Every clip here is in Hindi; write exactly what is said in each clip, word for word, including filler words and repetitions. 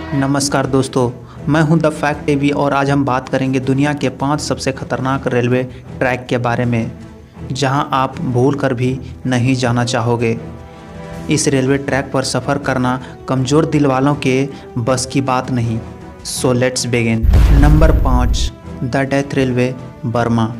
नमस्कार दोस्तों, मैं हूं द फैक्ट टीवी और आज हम बात करेंगे दुनिया के पांच सबसे खतरनाक रेलवे ट्रैक के बारे में, जहां आप भूल कर भी नहीं जाना चाहोगे। इस रेलवे ट्रैक पर सफ़र करना कमज़ोर दिल वालों के बस की बात नहीं। So let's begin. नंबर पाँच, द डेथ रेलवे, बर्मा।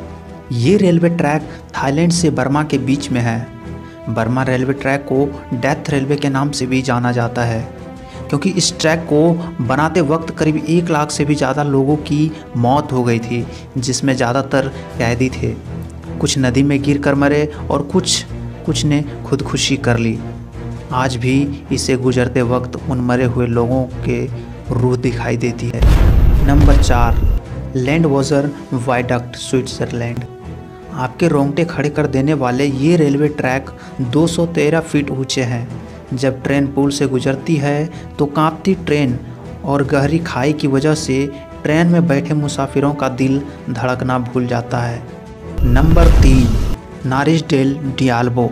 ये रेलवे ट्रैक थाईलैंड से बर्मा के बीच में है। बर्मा रेलवे ट्रैक को डेथ रेलवे के नाम से भी जाना जाता है, क्योंकि इस ट्रैक को बनाते वक्त करीब एक लाख से भी ज़्यादा लोगों की मौत हो गई थी, जिसमें ज़्यादातर कैदी थे। कुछ नदी में गिर कर मरे और कुछ कुछ ने खुदकुशी कर ली। आज भी इसे गुजरते वक्त उन मरे हुए लोगों के रूह दिखाई देती है। नंबर चार, लैंडवासर वायडक्ट, स्विट्ज़रलैंड। आपके रोंगटे खड़े कर देने वाले ये रेलवे ट्रैक दो सौ तेरह फीट ऊंचे हैं। जब ट्रेन पुल से गुजरती है तो कांपती ट्रेन और गहरी खाई की वजह से ट्रेन में बैठे मुसाफिरों का दिल धड़कना भूल जाता है। नंबर तीन, नारिज डेल डियाल्बो।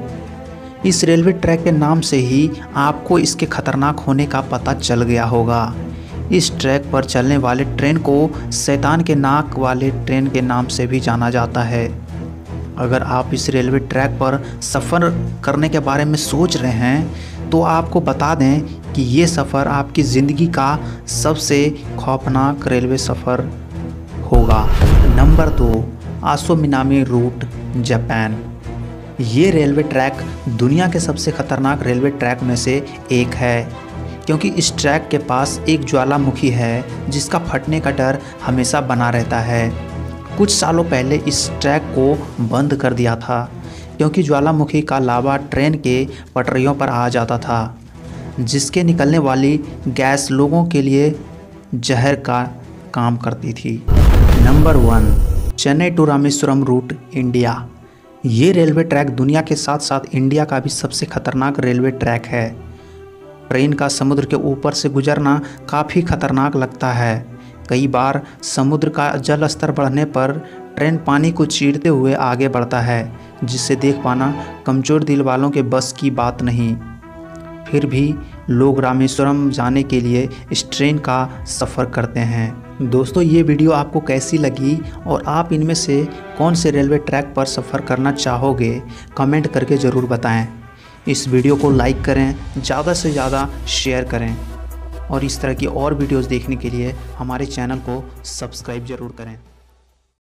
इस रेलवे ट्रैक के नाम से ही आपको इसके खतरनाक होने का पता चल गया होगा। इस ट्रैक पर चलने वाले ट्रेन को शैतान के नाक वाले ट्रेन के नाम से भी जाना जाता है। अगर आप इस रेलवे ट्रैक पर सफ़र करने के बारे में सोच रहे हैं तो आपको बता दें कि ये सफ़र आपकी ज़िंदगी का सबसे खौफनाक रेलवे सफ़र होगा। नंबर दो, आसो मिनामी रूट, जापान। ये रेलवे ट्रैक दुनिया के सबसे खतरनाक रेलवे ट्रैक में से एक है, क्योंकि इस ट्रैक के पास एक ज्वालामुखी है जिसका फटने का डर हमेशा बना रहता है। कुछ सालों पहले इस ट्रैक को बंद कर दिया था, क्योंकि ज्वालामुखी का लावा ट्रेन के पटरियों पर आ जाता था, जिसके निकलने वाली गैस लोगों के लिए जहर का काम करती थी। Number one, Chennai to Rameswaram route, India. ये रेलवे ट्रैक दुनिया के साथ साथ इंडिया का भी सबसे खतरनाक रेलवे ट्रैक है। ट्रेन का समुद्र के ऊपर से गुजरना काफ़ी खतरनाक लगता है। कई बार समुद्र का जल स्तर बढ़ने पर ट्रेन पानी को चीरते हुए आगे बढ़ता है, जिसे देख पाना कमज़ोर दिल वालों के बस की बात नहीं। फिर भी लोग रामेश्वरम जाने के लिए इस ट्रेन का सफ़र करते हैं। दोस्तों, ये वीडियो आपको कैसी लगी और आप इनमें से कौन से रेलवे ट्रैक पर सफ़र करना चाहोगे, कमेंट करके ज़रूर बताएं। इस वीडियो को लाइक करें, ज़्यादा से ज़्यादा शेयर करें और इस तरह की और वीडियोस देखने के लिए हमारे चैनल को सब्सक्राइब ज़रूर करें।